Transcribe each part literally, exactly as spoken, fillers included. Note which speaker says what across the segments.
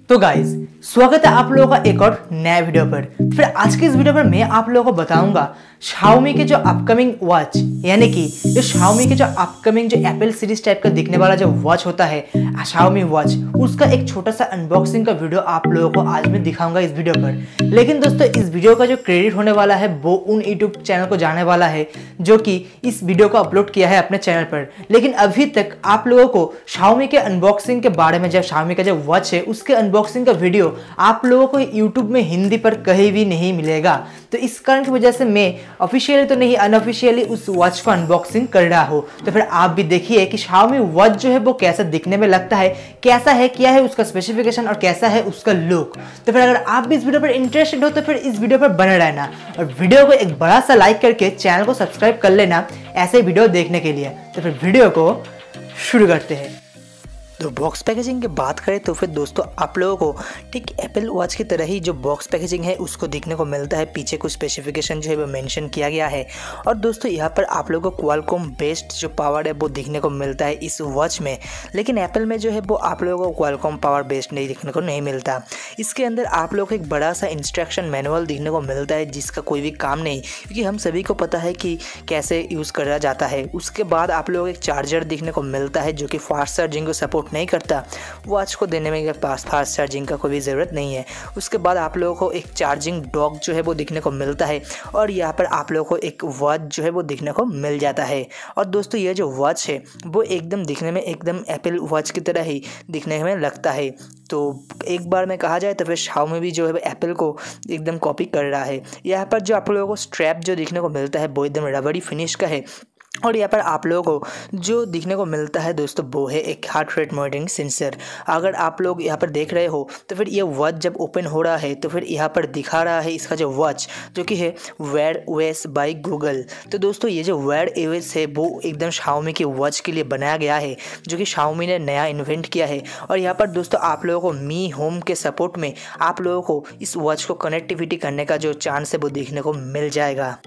Speaker 1: तो गाइज स्वागत है आप लोगों का एक और नया वीडियो पर। फिर आज के इस वीडियो पर मैं आप लोगों को बताऊंगा Xiaomi के जो अपकमिंग वॉच, यानी कि जो Xiaomi के जो अपकमिंग जो एप्पल सीरीज टाइप का दिखने वाला जो वॉच होता है Xiaomi वॉच, उसका एक छोटा सा अनबॉक्सिंग का वीडियो आप लोगों को आज मैं दिखाऊंगा इस वीडियो पर। लेकिन दोस्तों इस वीडियो का जो क्रेडिट होने वाला है वो उन यूट्यूब चैनल को जाने वाला है जो कि इस वीडियो को अपलोड किया है अपने चैनल पर। लेकिन अभी तक आप लोगों को Xiaomi के अनबॉक्सिंग के बारे में, जब Xiaomi का जो वॉच है उसके अनबॉक्सिंग का वीडियो आप लोगों को यूट्यूब में हिंदी पर कहीं भी नहीं मिलेगा। तो इस कारण की वजह से मैं ऑफिशियली तो नहीं, अनऑफिशियली उस वॉच को अनबॉक्सिंग कर रहा हूँ। तो फिर आप भी देखिए कि Xiaomi वॉच जो है वो कैसा दिखने में लगता है, कैसा है, क्या है उसका स्पेसिफिकेशन और कैसा है उसका लुक। तो फिर अगर आप भी इस वीडियो पर इंटरेस्टेड हो तो फिर इस वीडियो पर बने रहना और वीडियो को एक बड़ा सा लाइक करके चैनल को सब्सक्राइब कर लेना ऐसे वीडियो देखने के लिए। तो फिर वीडियो को शुरू करते हैं।
Speaker 2: तो बॉक्स पैकेजिंग की बात करें तो फिर दोस्तों आप लोगों को ठीक एप्पल वॉच की तरह ही जो बॉक्स पैकेजिंग है उसको दिखने को मिलता है। पीछे कुछ स्पेसिफिकेशन जो है वो मेंशन किया गया है और दोस्तों यहाँ पर आप लोगों को क्वालकॉम बेस्ड जो पावर है वो दिखने को मिलता है इस वॉच में। लेकिन एप्पल में जो है वो आप लोगों को क्वालकॉम पावर बेस्ड नहीं दिखने को नहीं मिलता। इसके अंदर आप लोगों को एक बड़ा सा इंस्ट्रक्शन मैनुअल दिखने को मिलता है जिसका कोई भी काम नहीं, क्योंकि हम सभी को पता है कि कैसे यूज़ करा जाता है। उसके बाद आप लोगों को एक चार्जर दिखने को मिलता है जो कि फास्ट चार्जिंग को सपोर्ट नहीं करता। वॉच को देने में पास फास्ट चार्जिंग का कोई भी ज़रूरत नहीं है। उसके बाद आप लोगों को एक चार्जिंग डॉक जो है वो दिखने को मिलता है और यहाँ पर आप लोगों को एक वॉच जो है वो दिखने को मिल जाता है। और दोस्तों ये जो वॉच है वो एकदम दिखने में एकदम एप्पल वॉच की तरह ही दिखने में लगता है। तो एक बार में कहा जाए तो फिर Xiaomi भी जो है एप्पल को एकदम कॉपी कर रहा है। यहाँ पर जो आप लोगों को स्ट्रैप जो दिखने को मिलता है वो एकदम रबड़ी फिनिश का है और यहाँ पर आप लोगों को जो दिखने को मिलता है दोस्तों वो है एक हार्ट रेट मॉनिटरिंग सेंसर। अगर आप लोग यहाँ पर देख रहे हो तो फिर ये वॉच जब ओपन हो रहा है तो फिर यहाँ पर दिखा रहा है इसका जो वॉच जो कि है वेयर ओएस बाय गूगल। तो दोस्तों ये जो वेयर ओएस है वो एकदम Xiaomi की वॉच के लिए बनाया गया है, जो कि Xiaomi ने नया इन्वेंट किया है। और यहाँ पर दोस्तों आप लोगों को मी होम के सपोर्ट में आप लोगों को इस वॉच को कनेक्टिविटी करने का जो चांस है वो देखने को मिल जाएगा।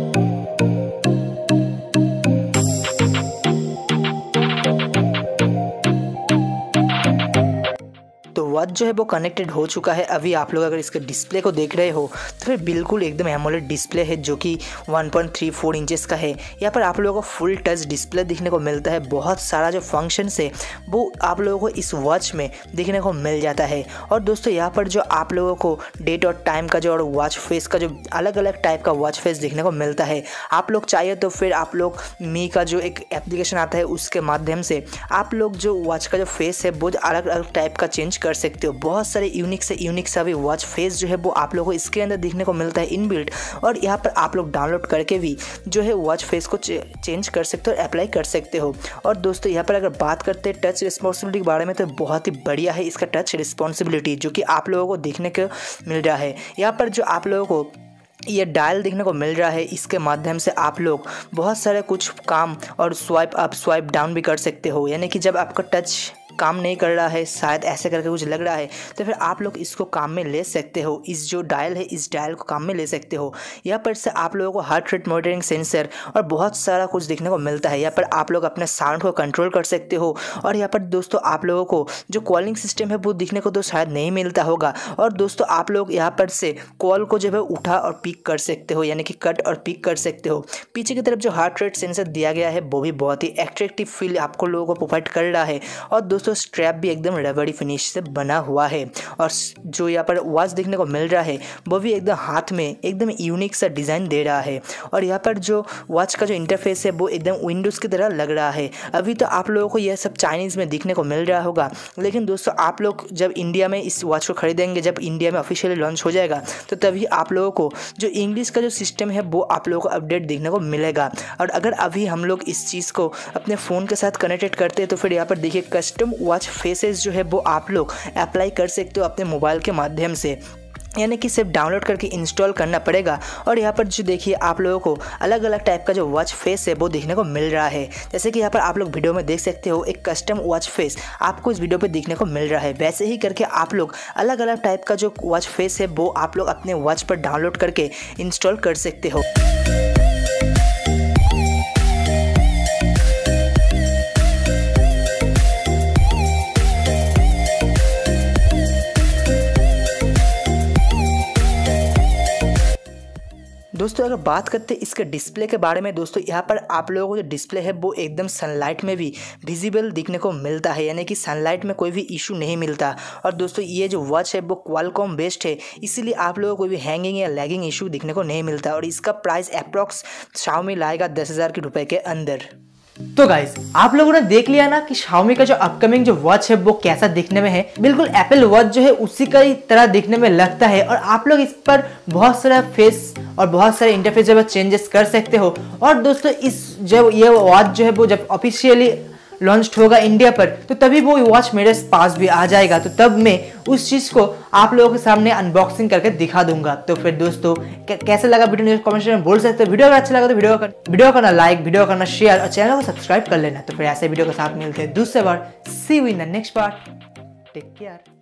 Speaker 2: वॉच जो है वो कनेक्टेड हो चुका है। अभी आप लोग अगर इसके डिस्प्ले को देख रहे हो तो फिर बिल्कुल एकदम एमोलेड डिस्प्ले है जो कि one point three four inches का है। यहाँ पर आप लोगों को फुल टच डिस्प्ले दिखने को मिलता है। बहुत सारा जो फंक्शंस है वो आप लोगों को इस वॉच में देखने को मिल जाता है। और दोस्तों यहाँ पर जो आप लोगों को डेट और टाइम का जो और वॉच फेस का जो अलग अलग टाइप का वॉच फेस देखने को मिलता है। आप लोग चाहिए तो फिर आप लोग मी का जो एक एप्लीकेशन आता है उसके माध्यम से आप लोग जो वॉच का जो फेस है वो अलग अलग टाइप का चेंज कर सकते हो। बहुत सारे यूनिक से यूनिक सा भी वॉच फेस जो है वो आप लोगों को इसके अंदर देखने को मिलता है इनबिल्ट। और यहाँ पर आप लोग डाउनलोड करके भी जो है वॉच फेस को चेंज कर सकते हो और अप्लाई कर सकते हो। और दोस्तों यहाँ पर अगर बात करते हैं टच रिस्पॉन्सिबिलिटी के बारे में तो बहुत ही बढ़िया है इसका टच रिस्पॉन्सिबिलिटी जो कि आप लोगों को देखने को मिल रहा है। यहाँ पर जो आप लोगों को ये डायल देखने को मिल रहा है, इसके माध्यम से आप लोग बहुत सारे कुछ काम और स्वाइप अप स्वाइप डाउन भी कर सकते हो। यानी कि जब आपका टच काम नहीं कर रहा है, शायद ऐसे करके कुछ लग रहा है, तो फिर आप लोग इसको काम में ले सकते हो। इस जो डायल है इस डायल को काम में ले सकते हो। यहाँ पर से आप लोगों को हार्ट रेट मॉनिटरिंग सेंसर और बहुत सारा कुछ देखने को मिलता है। यहाँ पर आप लोग अपने साउंड को कंट्रोल कर सकते हो। और यहाँ पर दोस्तों आप लोगों को जो कॉलिंग सिस्टम है वो दिखने को तो शायद नहीं मिलता होगा। और दोस्तों आप लोग यहाँ पर से कॉल को जो है उठा और पिक कर सकते हो, यानी कि कट और पिक कर सकते हो। पीछे की तरफ जो हार्ट रेट सेंसर दिया गया है वो भी बहुत ही एट्रैक्टिव फील आपको लोगों को प्रोवाइड कर रहा है। और दोस्तों स्ट्रैप भी एकदम रबड़ी फिनिश से बना हुआ है। और जो यहाँ पर वॉच देखने को मिल रहा है वो भी एकदम हाथ में एकदम यूनिक सा डिज़ाइन दे रहा है। और यहाँ पर जो वॉच का जो इंटरफेस है वो एकदम विंडोज़ की तरह लग रहा है। अभी तो आप लोगों को यह सब चाइनीज़ में दिखने को मिल रहा होगा, लेकिन दोस्तों आप लोग जब इंडिया में इस वॉच को खरीदेंगे, जब इंडिया में ऑफिशियली लॉन्च हो जाएगा तो तभी आप लोगों को जो इंग्लिश का जो सिस्टम है वो आप लोगों को अपडेट देखने को मिलेगा। और अगर अभी हम लोग इस चीज़ को अपने फ़ोन के साथ कनेक्टेड करते हैं तो फिर यहाँ पर देखिए कस्टम वॉच फेसेस जो है वो आप लोग अप्लाई कर सकते हो अपने मोबाइल के माध्यम से, यानी कि सिर्फ डाउनलोड करके इंस्टॉल करना पड़ेगा। और यहाँ पर जो देखिए आप लोगों को अलग अलग टाइप का जो वॉच फेस है वो देखने को मिल रहा है। जैसे कि यहाँ पर आप लोग वीडियो में देख सकते हो एक कस्टम वॉच फेस आपको इस वीडियो पे देखने को मिल रहा है। वैसे ही करके आप लोग अलग अलग टाइप का जो वॉच फेस है वो आप लोग अपने वॉच पर डाउनलोड करके इंस्टॉल कर सकते हो। दोस्तों अगर बात करते हैं इसके डिस्प्ले के बारे में दोस्तों, यहाँ पर आप लोगों को जो डिस्प्ले है वो एकदम सनलाइट में भी विजिबल दिखने को मिलता है, यानी कि सनलाइट में कोई भी इशू नहीं मिलता। और दोस्तों ये जो वॉच है वो क्वालकॉम बेस्ड है, इसीलिए आप लोगों को कोई भी हैंगिंग या लैगिंग इशू दिखने को नहीं मिलता। और इसका प्राइस अप्रॉक्स शाओमी लाएगा दस हज़ार के रुपए के अंदर।
Speaker 1: तो गाइज आप लोगों ने देख लिया ना कि शाओमी का जो अपकमिंग जो वॉच है वो कैसा दिखने में है। बिल्कुल एप्पल वॉच जो है उसी का ही तरह दिखने में लगता है, और आप लोग इस पर बहुत सारा फेस और बहुत सारे इंटरफेस जो है चेंजेस कर सकते हो। और दोस्तों इस जब ये वॉच जो है वो जब ऑफिशियली लॉन्च होगा इंडिया पर, तो तभी वो वॉच मेरे पास भी आ जाएगा, तो तब मैं उस चीज़ को आप लोगों के सामने अनबॉक्सिंग करके दिखा दूंगा। तो फिर दोस्तों कैसे लगा वीडियो कमेंट सेक्शन में बोल सकते हो। वीडियो अगर अच्छा लगा तो वीडियो कर, वीडियो करना लाइक, वीडियो करना शेयर और चैनल को सब्सक्राइब कर लेना। तो फिर ऐसे वीडियो के साथ मिलते हैं दूसरे बार। सी you in the next part, take care.